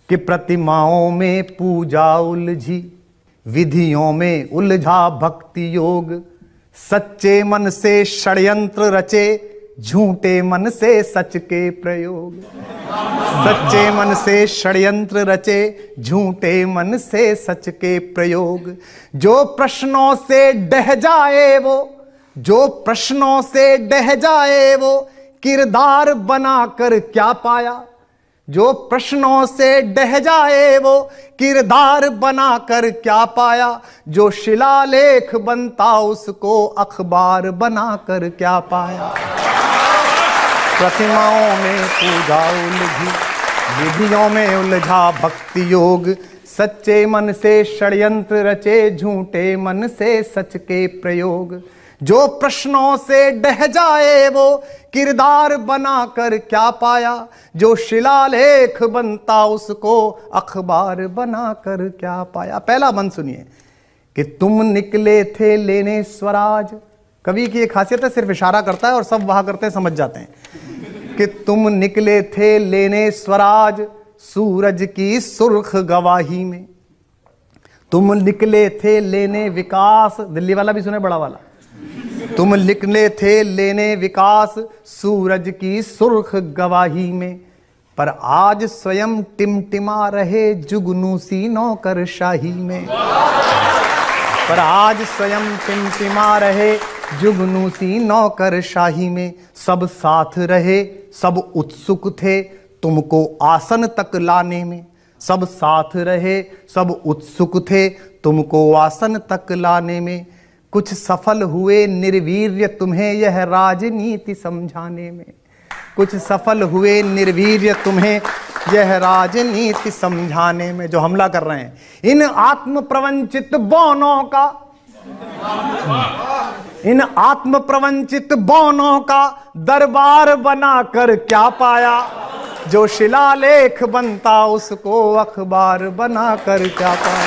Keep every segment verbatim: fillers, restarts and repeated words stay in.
कि प्रतिमाओं में पूजा उलझी, विधियों में उलझा भक्ति योग, सच्चे मन से षड्यंत्र रचे, झूठे मन से सच के प्रयोग। सच्चे मन से षड्यंत्र रचे, झूठे मन से सच के प्रयोग। जो प्रश्नों से डह जाए वो, जो प्रश्नों से डह जाए वो, किरदार बनाकर क्या पाया। जो प्रश्नों से डह जाए वो, किरदार बनाकर क्या पाया। जो शिलालेख बनता उसको अखबार बनाकर क्या पाया। प्रतिमाओं में पूजा उलझी, विधियों में उलझा भक्ति योग, सच्चे मन से षड्यंत्र रचे, झूठे मन से सच के प्रयोग। जो प्रश्नों से डह जाए वो, किरदार बनाकर क्या पाया। जो शिलालेख बनता उसको अखबार बनाकर क्या पाया। पहला बंद सुनिए कि तुम निकले थे लेने स्वराज। कवि की एक खासियत है, सिर्फ इशारा करता है और सब वहां करते हैं, समझ जाते हैं कि तुम निकले थे लेने स्वराज, सूरज की सुर्ख गवाही में। तुम निकले थे लेने विकास, दिल्ली वाला भी सुने, बड़ा वाला। तुम निकले थे लेने विकास, सूरज की सुर्ख गवाही में, पर आज स्वयं टिमटिमा रहे जुगनूसी नौकरशाही में। पर आज स्वयं टिमटिमा रहे जुगनूसी नौकरशाही में। सब साथ रहे, सब उत्सुक थे तुमको आसन तक लाने में। सब साथ रहे, सब उत्सुक थे तुमको आसन तक लाने में। कुछ सफल हुए निर्वीर्य तुम्हें यह राजनीति समझाने में। कुछ सफल हुए निर्वीर्य तुम्हें यह राजनीति समझाने में। जो हमला कर रहे हैं, इन आत्म प्रवंचित बौनों का, इन आत्म प्रवंचित बौनों का दरबार बनाकर क्या पाया। जो शिलालेख बनता उसको अखबार बनाकर क्या पाया।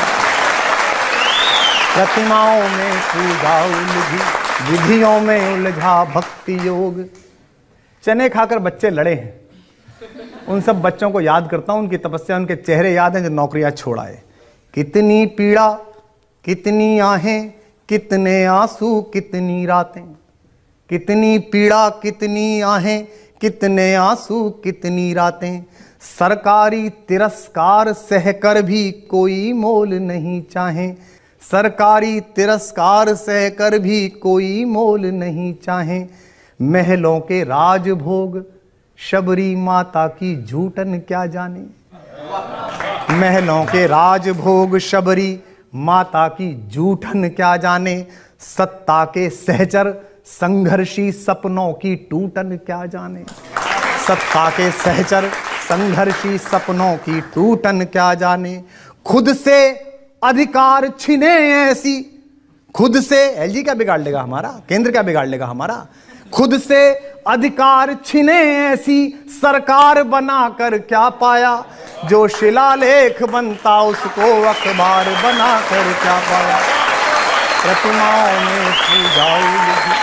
प्रतिमाओं में पूजा उलझी, विधियों में उलझा भक्ति योग। चने खाकर बच्चे लड़े हैं, उन सब बच्चों को याद करता हूं, उनकी तपस्या, उनके चेहरे याद हैं जो नौकरियां छोड़ाए। कितनी पीड़ा, कितनी आहें, कितने आंसू, कितनी रातें। कितनी पीड़ा, कितनी आहें, कितने आंसू, कितनी रातें। सरकारी तिरस्कार सहकर भी कोई मोल नहीं चाहे। सरकारी तिरस्कार सहकर भी कोई मोल नहीं चाहे। महलों के राजभोग शबरी माता की झूठन क्या जाने। महलों के राजभोग शबरी माता की झूठन क्या जाने। सत्ता के सहचर संघर्षी सपनों की टूटन क्या जाने। सत्ता के सहचर संघर्षी सपनों की टूटन क्या जाने। खुद से अधिकार छिने ऐसी, खुद से, एलजी क्या बिगाड़ लेगा हमारा, केंद्र क्या बिगाड़ लेगा हमारा। खुद से अधिकार छिने ऐसी सरकार बनाकर क्या पाया। जो शिलालेख बनता उसको अखबार बनाकर क्या पाया। प्रतिमाओं में पूजा उलझी।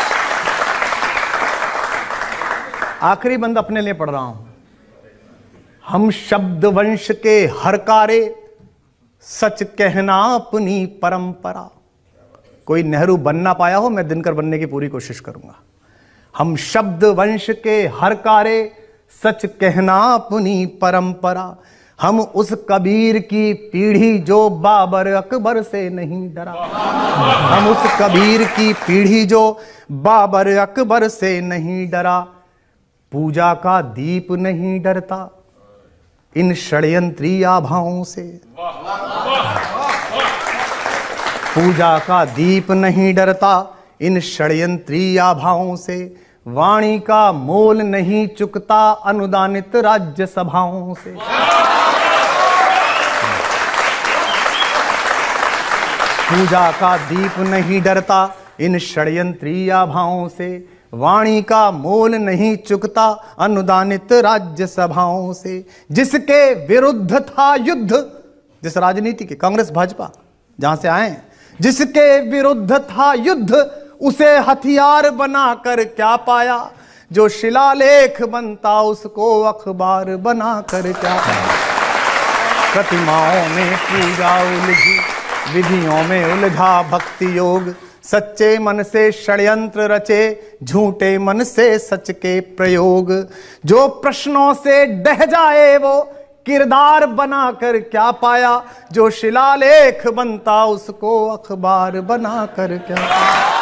आखिरी बंद अपने लिए पढ़ रहा हूं। हम शब्द वंश के हरकारे, सच कहना अपनी परंपरा। कोई नेहरू बन ना पाया हो, मैं दिनकर बनने की पूरी कोशिश करूंगा। हम शब्द वंश के हरकारे, सच कहना अपनी परंपरा। हम उस कबीर की पीढ़ी जो बाबर अकबर से नहीं डरा। हम उस कबीर की पीढ़ी जो बाबर अकबर से नहीं डरा। पूजा का दीप नहीं डरता इन षड्यंत्री आभाओं से। पूजा का दीप नहीं डरता इन षड्यंत्री आभाओं से। वाणी का मोल नहीं चुकता अनुदानित राज्य सभाओं से। पूजा का दीप नहीं डरता इन षड्यंत्री आभाओं से। वाणी का मोल नहीं चुकता अनुदानित राज्य सभाओं से। जिसके विरुद्ध था युद्ध, जिस राजनीति के, कांग्रेस भाजपा जहां से आए, जिसके विरुद्ध था युद्ध, उसे हथियार बनाकर क्या पाया। जो शिलालेख बनता उसको अखबार बनाकर क्या पाया। प्रतिमाओं में पूजा उलझी, विधियों में उलझा भक्ति योग, सच्चे मन से षड्यंत्र रचे, झूठे मन से सच के प्रयोग। जो प्रश्नों से डह जाए वो किरदार बनाकर क्या पाया, जो शिलालेख बनता उसको अखबार बनाकर क्या पाया।